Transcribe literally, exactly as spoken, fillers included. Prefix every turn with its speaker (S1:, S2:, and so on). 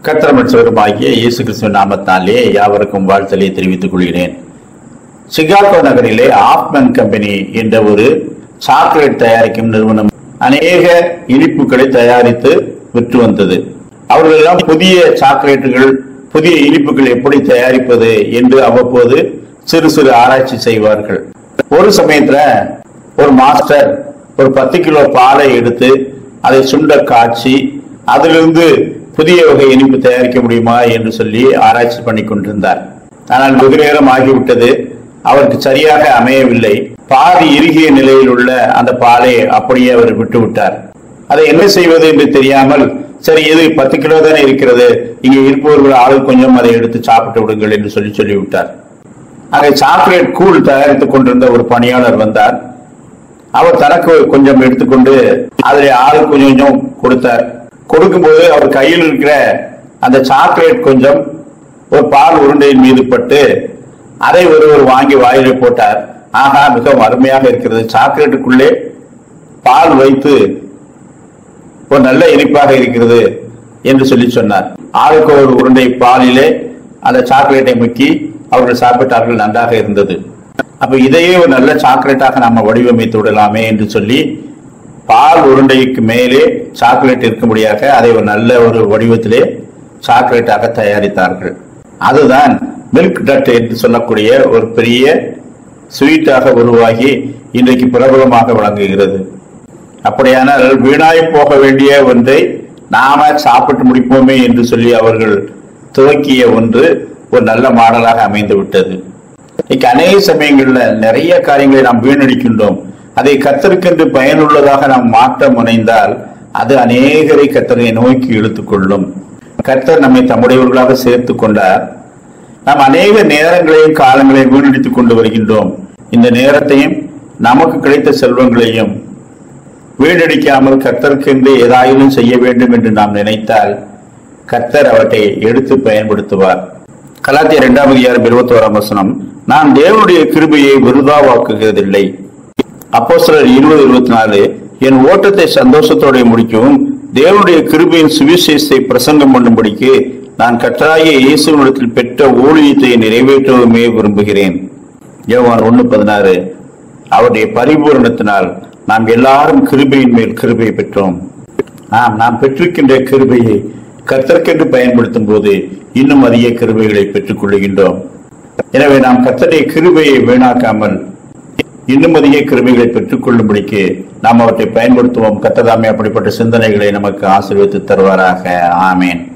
S1: கர்த்தர் மற்றவருமாகிய இயேசு கிறிஸ்துவின் நாமத்தாலே யாவருக்கும் வாழ்த்தலை தெரிவித்துக் கொள்கிறேன். சிகாகோ நகரிலே ஆப்மன் கம்பெனி என்ற ஒரு சாக்லேட் தயாரிக்கும் நிறுவனம் அநேக இனிப்புகளை தயாரித்து விற்று வந்தது. அவர்கள் எல்லாம் புதிய சாக்லேட்டுகள், புதிய இனிப்புகள் எப்படி தயாரிப்பது என்று அவ்வப்போது சிறு சிறு ஆராய்ச்சி செய்வார்கள். ஒரு சமயத்துல ஒரு மாஸ்டர் ஒரு பத்து கிலோ பாலை எடுத்து அதை சுண்ட காய்ச்சி அதிலிருந்து புதிய வகை இனிப்பு தயாரிக்க முடியுமா என்று சொல்லி ஆராய்ச்சி பண்ணி கொண்டிருந்தார். ஆனால் வெகு நேரம் ஆகிவிட்டது, அவருக்கு சரியாக அமையவில்லை. பாதி இறுகிய நிலையில் உள்ள அந்த பாலை அப்படியே அவர் விட்டுவிட்டார். அதை என்ன செய்வது என்று தெரியாமல், சரி இது பத்து கிலோ தானே இருக்கிறது, இங்கே இருப்பவர்கள் ஆளுக்கு கொஞ்சம் அதை எடுத்து சாப்பிட்டு விடுங்கள் என்று சொல்லி சொல்லிவிட்டார். அங்கே சாக்லேட் கூழ் தயாரித்துக் கொண்டிருந்த ஒரு பணியாளர் வந்தார். அவர் தனக்கு கொஞ்சம் எடுத்துக்கொண்டு அதில் ஆளுக்கு கொஞ்சம் கொஞ்சம் கொடுத்தார். கொடுக்கும்போது அவர் கையில் இருக்கிற அந்த சாக்லேட் கொஞ்சம் ஒரு பால் உருண்டையின் மீது பட்டு அதை ஒருவர் வாங்கி வாயிலை போட்டார். ஆகா, மிகவும் அருமையாக இருக்கிறது, சாக்லேட்டுக்குள்ளே பால் வைத்து ஒரு நல்ல இனிப்பாக இருக்கிறது என்று சொல்லி சொன்னார். ஆளுக்கு ஒரு உருண்டை பாலிலே அந்த சாக்லேட்டை முக்கி அவர்கள் சாப்பிட்டார்கள், நன்றாக இருந்தது. அப்ப இதையே ஒரு நல்ல சாக்லேட்டாக நாம வடிவமைத்து விடலாமே என்று சொல்லி பால் உருண்டைக்கு மேலே சாக்லேட் இருக்கும்படியாக அதை ஒரு நல்ல ஒரு வடிவத்திலே சாக்லேட்டாக தயாரித்தார்கள். அதுதான் மில்க் டட் என்று சொல்லக்கூடிய ஒரு பெரிய ஸ்வீட்டாக உருவாகி இன்றைக்கு பிரபலமாக விளங்குகிறது. அப்படியானால் வீணாய் போக வேண்டிய ஒன்றை நாம சாப்பிட்டு முடிப்போமே என்று சொல்லி அவர்கள் துவக்கிய ஒன்று ஒரு நல்ல மாடலாக அமைந்து விட்டது. இன்னைக்கு அநேக சமயங்கள்ல நிறைய காரியங்களை நாம் வீணடிக்கின்றோம். அதை கர்த்தருக்கென்று பயனுள்ளதாக நாம் மாற்ற முனைந்தால் அது அநேகரை கர்த்தரை நோக்கி இழுத்துக் கொள்ளும். கர்த்தர் நம்மை தம்முடையவர்களாக சேர்த்து கொண்டார். நாம் அநேக நேரங்களையும் காலங்களையும் வீணடித்துக் கொண்டு வருகின்றோம். இந்த நேரத்தையும் நமக்கு கிடைத்த செல்வங்களையும் வீணடிக்காமல் கர்த்தருக்கென்று ஏதாயிலும் செய்ய வேண்டும் என்று நாம் நினைத்தால் கர்த்தர் அவற்றை எடுத்து பயன்படுத்துவார். கலாத்தியர் இரண்டாம் அதிகாரம் இருபத்தி ஓராம் வசனம், நான் தேவனுடைய கிருபையை விருதாவாக்குகிறதில்லை. அப்போஸ்தலர் இருபது இருபத்தி நாலு, என் ஓட்டத்தை சந்தோஷத்தோட முடிக்கவும் தேவனுடைய கிருபையின் சுவிசேஷத்தை பிரசங்கம் பண்ணும்படிக்கு நான் கர்த்தராகிய இயேசுவினிடத்தில் பெற்ற ஊழியத்தை நிறைவேற்றவுமே விரும்புகிறேன். யோவான் ஒன்று பதினாறு, அவருடைய பரிபூரணத்தினால் நாம் எல்லாரும் கிருபையின் மேல் கிருபை பெற்றோம். ஆம், நாம் பெற்றிருக்கின்ற கிருபையை கர்த்தருக்கென்று பயன்படுத்தும் போது இன்னும் அதிக கிருபைகளை பெற்றுக் கொள்கின்றோம். எனவே நாம் கர்த்தருடைய கிருபையை வீணாக்காமல் இன்னும் அதிக கிருபைகளை பெற்றுக் கொள்ளும்படிக்கு நாம் அவற்றை பயன்படுத்துவோம். கர்த்தர் தாமே அப்படிப்பட்ட சிந்தனைகளை நமக்கு ஆசீர்வதித்து தருவாராக. ஆமேன்.